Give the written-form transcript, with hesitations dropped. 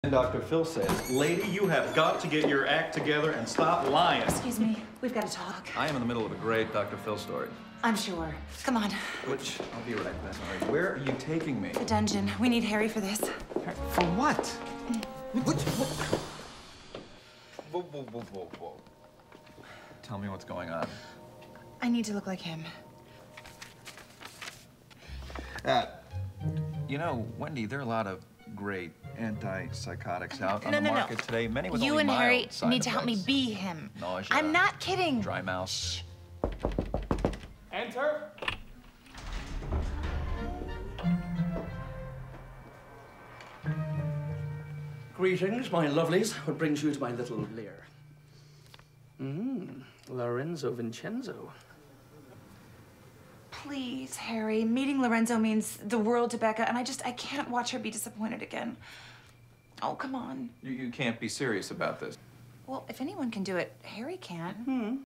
And Dr. Phil says, lady, you have got to get your act together and stop lying. Excuse me, we've got to talk. I am in the middle of a great Dr. Phil story. I'm sure. Come on. Which, I'll be right back. Sorry. Where are you taking me? The dungeon. We need Harry for this. For what? Whoa. Tell me what's going on. I need to look like him. You know, Wendy, there are a lot of great antipsychotics out on the market today. Many with you only and mild Harry side need to help me effects. be him. Nausea. I'm not kidding. Dry mouth. Shh. Enter. Greetings, my lovelies. What brings you to my little lair? Lorenzo Vincenzo. Please, Harry. Meeting Lorenzo means the world to Becca, and I can't watch her be disappointed again. Oh, come on. You can't be serious about this. Well, if anyone can do it, Harry can.